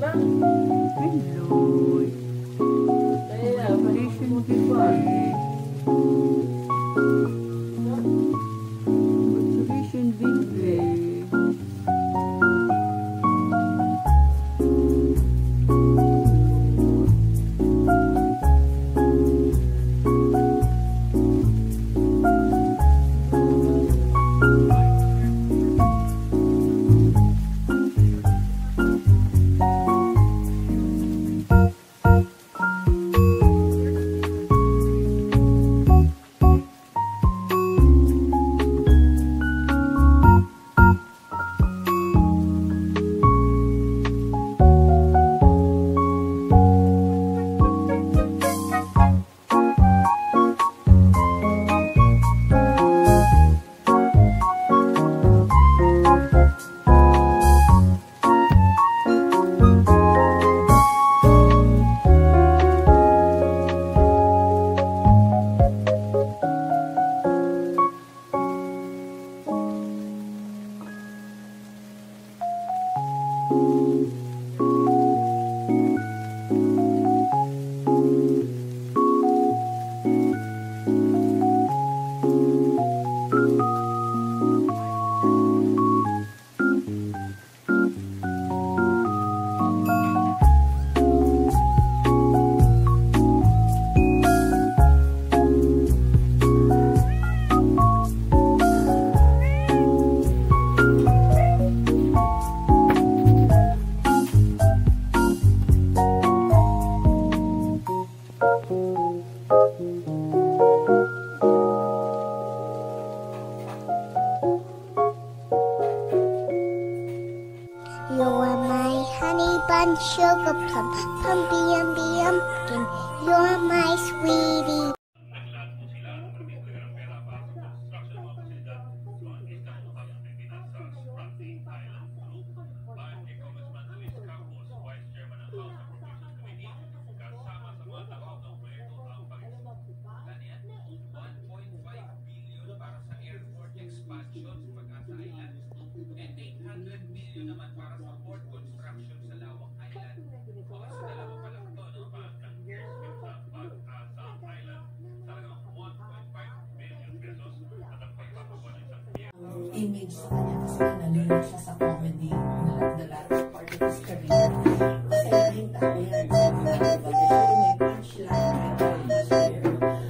Lord. Congratulations, Bingley. Congratulations, Bingley. You are my honey bun, sugar plum, pumpy umby umpkin. You are my sweetie. Image sa kanya kasi kinalunod siya sa comedy na the latter part of his career. Kasi naging tao yan. Sabi na, diba? Siya yung may punchline, may atmosphere.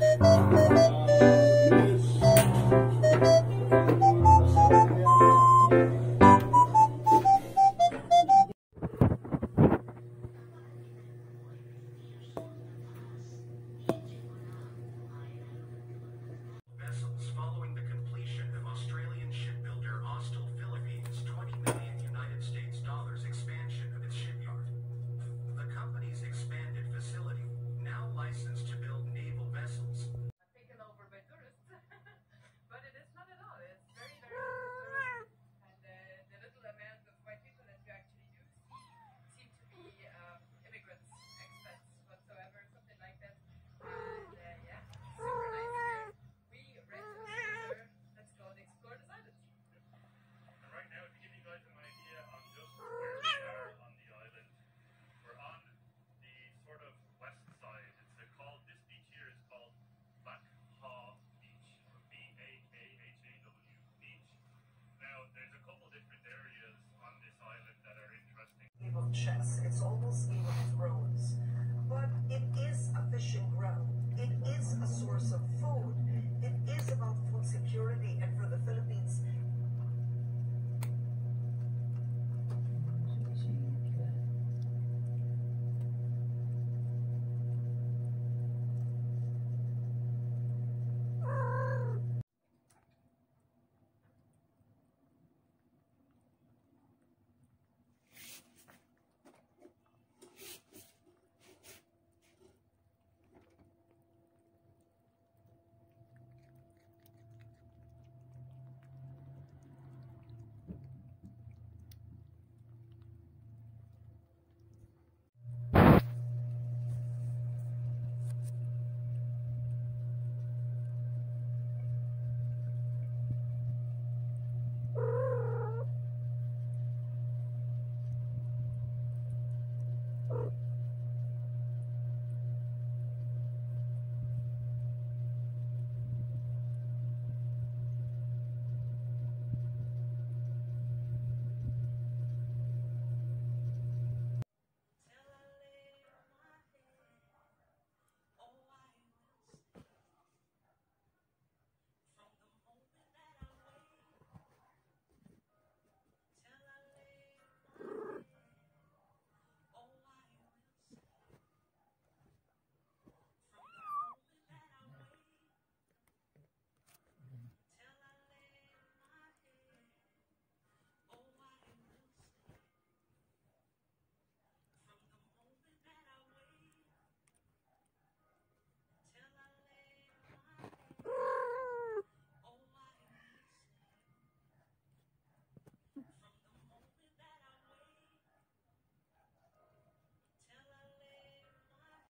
Following the completion of Australian shipbuilder Austal Philippines' $20 million expansion of its shipyard. The company's expanded facility, now licensed to build naval vessels. Taken over by tourists, but it is not at all. It's very, very little tourists, and the little amount of white people that you actually do see seem to be immigrants, expats whatsoever, something like that. And yeah, super nice here. We rent a scooter. Let's go and explore this island. And right now, to give you guys an idea on just where we are on the island, we're on the sort of west side. This beach here is called Bakhaw Beach, or Bakhaw Beach. Now, there's a couple different areas on this island that are interesting. Game of chess. It's almost